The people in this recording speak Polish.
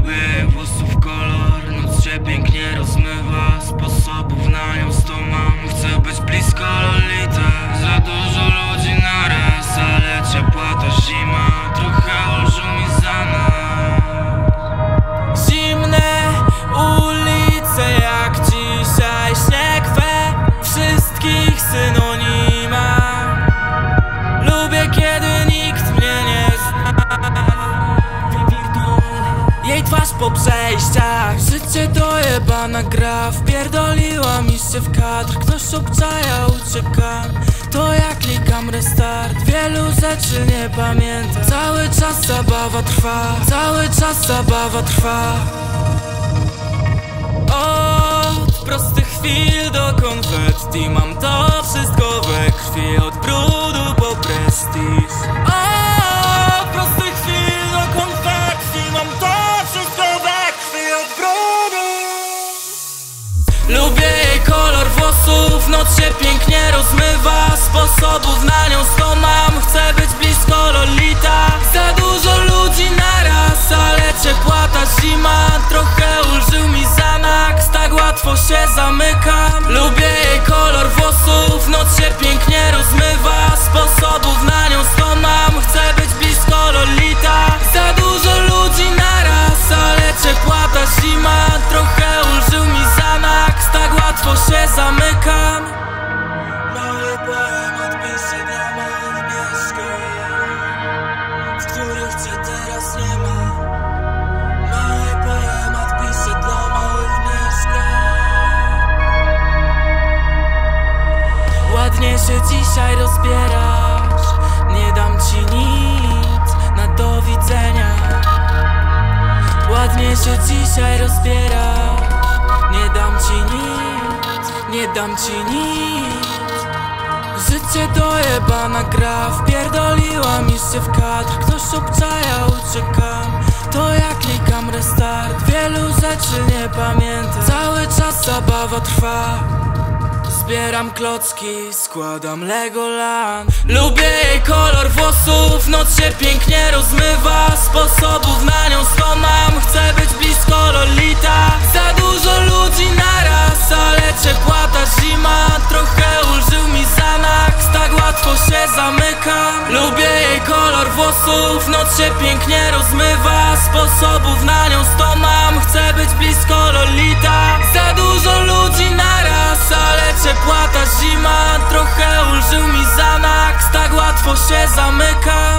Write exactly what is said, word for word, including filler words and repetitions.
Lubię jej włosów kolor, noc się pięknie rozmywa. Sposobów na nią sto mam, chcę być blisko Lolity. Za dużo ludzi naraz, ale ciepła ta zima. Trochę ulżył mi zanak. Zimne ulice jak dzisiaj śnieg we wszystkich synonimach. Lubię kiedy nikt mnie nie zna. Jej twarz po przejściach. Życie to jebana gra. Wpierdoliła mi się w kadr. Ktoś obczaja, uciekam. To ja klikam restart. Wielu rzeczy nie pamiętam. Cały czas zabawa trwa. Cały czas zabawa trwa. Od prostych chwil do konfetti. Mam to wszystko we krwi. Od brudu po prestiż. Od prostych chwil do konfetti. Mam to wszystko we krwi. Od brudu. Lubię jej kolor włosów. Noc się pięknie rozmywa. Sposobów na nią sto mam. Chcę być blisko Lolita. Za dużo ludzi naraz, ale ciepła ta zima. Trochę ulżył mi zanak. Tak łatwo się zamykam. Lubię jej kolor włosów. Noc się pięknie rozmywa. Sposobów na nią sto mam. Chcę być blisko Lolita. Za dużo ludzi naraz, ale ciepła ta zima. Trochę ulżył mi zanak. Tak łatwo się zamykam. Mały poemat piszę dla małych mieszkań, w których cię teraz nie ma. Mały poemat piszę dla małych mieszkań. Ładnie się dzisiaj rozbierasz. Nie dam ci nic na do widzenia. Ładnie się dzisiaj rozbierasz. Nie dam ci nic, nie dam ci nic. Życie to jebana gra. Wpierdoliła mi się w kadr. Ktoś obczaja, uciekam. To ja klikam restart. Wielu rzeczy nie pamiętam. Cały czas zabawa trwa. Zbieram klocki, składam Legoland. Lubię jej kolor włosów. Noc się pięknie rozmywa. Sposobów na nią sto mam. Chcę być blisko Lolita. Za dużo ludzi naraz, ale ciepła ta zima. Trochę ulżył mi zanak. Tak łatwo się zamykam. Lubię jej kolor włosów. Noc się pięknie rozmywa. Sposobów na nią sto mam. Chcę być blisko Lolita. Za dużo ludzi naraz, ale ciepła ta zima. Trochę ulżył mi zanak. Tak łatwo się zamykam.